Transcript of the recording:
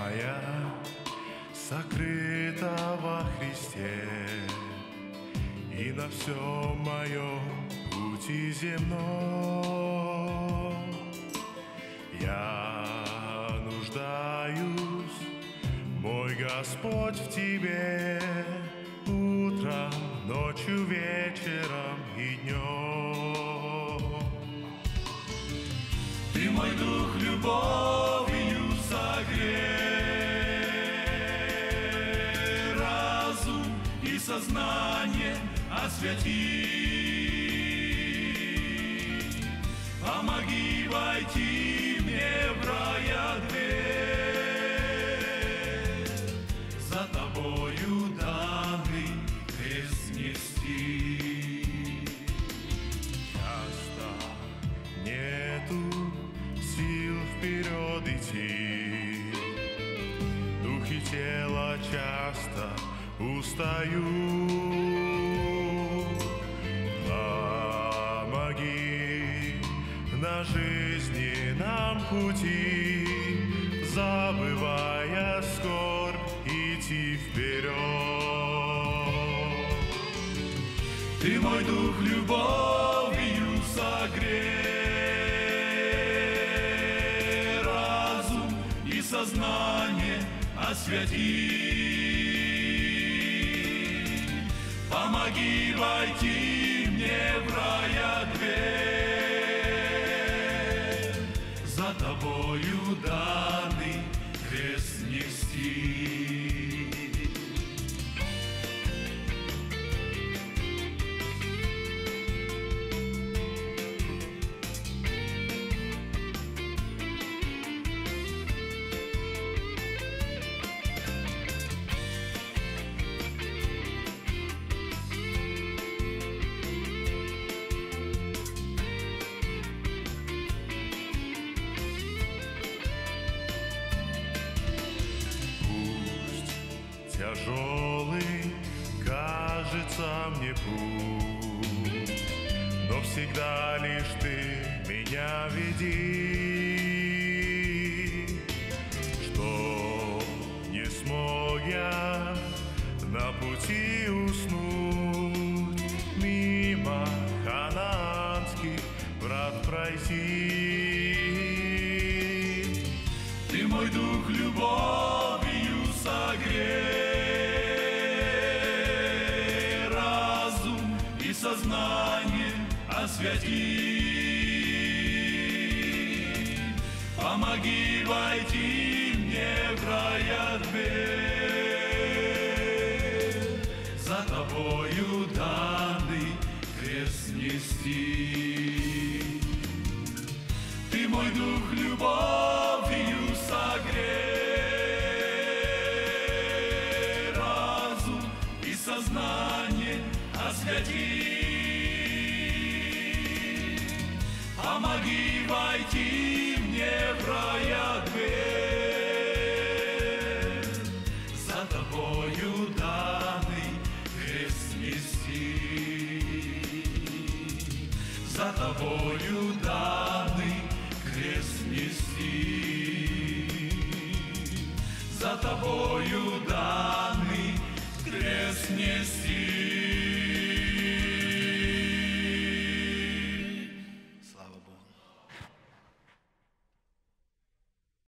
моя сокрыта во Христе, и на всем моем пути земном я нуждаюсь, мой Господь, в Тебе утром, ночью, вечером и днем. Ты мой дух любовью согрей, разум и сознание освети. Помоги войти мне в рая дверь, за Тобою данный крест нести. Часто нету сил вперед идти, дух и тело часто устают. Помоги на жизненном пути, забывая скорбь, идти вперед. Ты мой дух любовью согрей, разум и сознание освети. Помоги войти мне в рая дверь, за Тобою данный крест нести. Тяжелый кажется мне путь, но всегда лишь Ты меня веди, что не смог я на пути уснуть, мимо ханаанских врат пройти. Ты мой дух любовью согрей, разум и сознание освети. Помоги войти мне в рая дверь, за Тобою данный крест нести. Ты мой дух любовью согрей, разум и сознание освети. Помоги войти мне в рая дверь, за Тобою данный крест нести. За Тобою данный крест нести, за Тобою данный